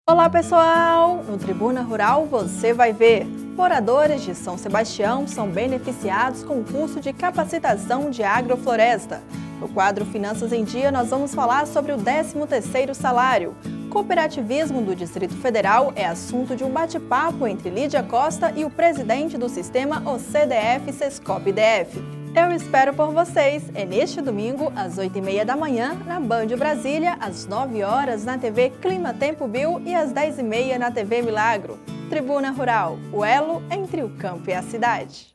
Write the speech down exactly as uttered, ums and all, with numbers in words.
Olá pessoal! No Tribuna Rural você vai ver: moradores de São Sebastião são beneficiados com o curso de capacitação de agrofloresta. No quadro Finanças em Dia nós vamos falar sobre o décimo terceiro salário. Cooperativismo do Distrito Federal é assunto de um bate-papo entre Lídia Costa e o presidente do sistema O C D F Sescop D F. Eu espero por vocês, é neste domingo, às oito e meia da manhã, na Band Brasília, às nove horas na T V Clima Tempo Bio e às dez e meia na T V Milagro. Tribuna Rural, o elo entre o campo e a cidade.